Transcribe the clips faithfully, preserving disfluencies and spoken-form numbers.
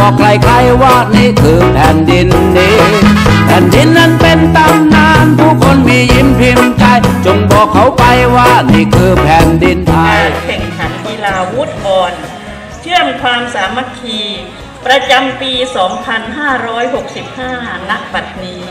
บอกใครๆว่านี่คือแผ่นดินนี้แผ่นดินนั้นเป็นตำนานผู้คนมียิ้มพิมพ์ใจจงบอกเขาไปว่านี่คือแผ่นดินไทยการแข่งขันกีฬาวูดบอลเชื่อมความสามัคคีประจำปี สองพันห้าร้อยหกสิบห้า ณ บัดนี้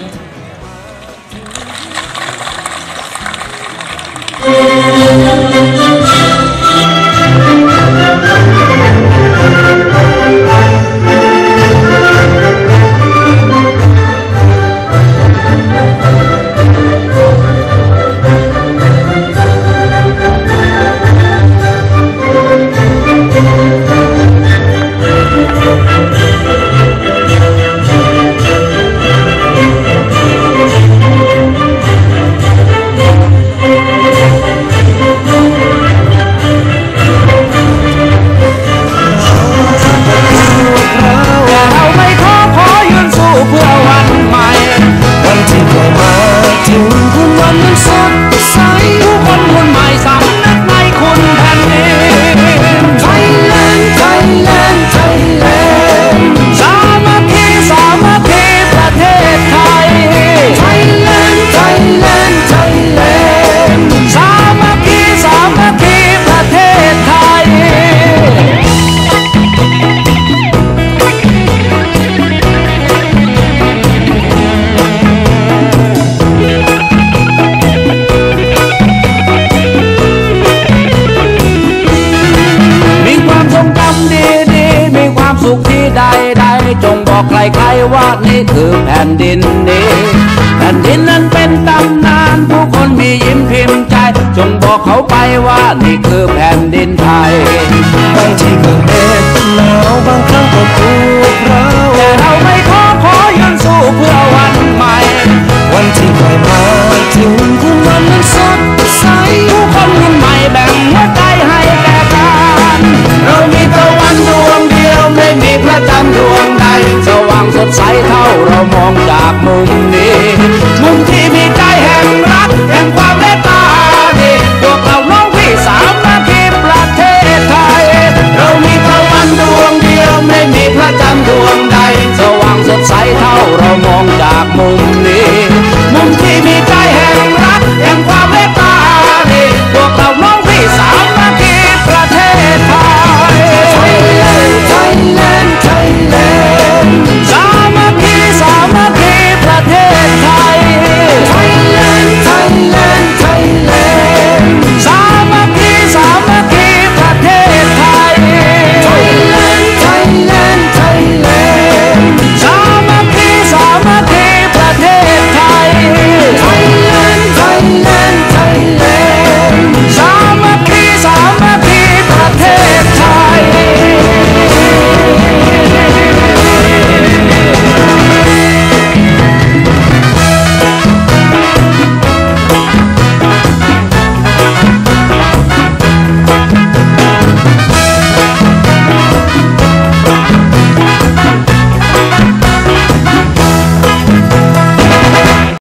จงบอกใครๆว่านี่คือแผ่นดินนี้แผ่นดินนั้นเป็นตำนานผู้คนมียิ้มพิมพ์ใจจงบอกเขาไปว่านี่คือ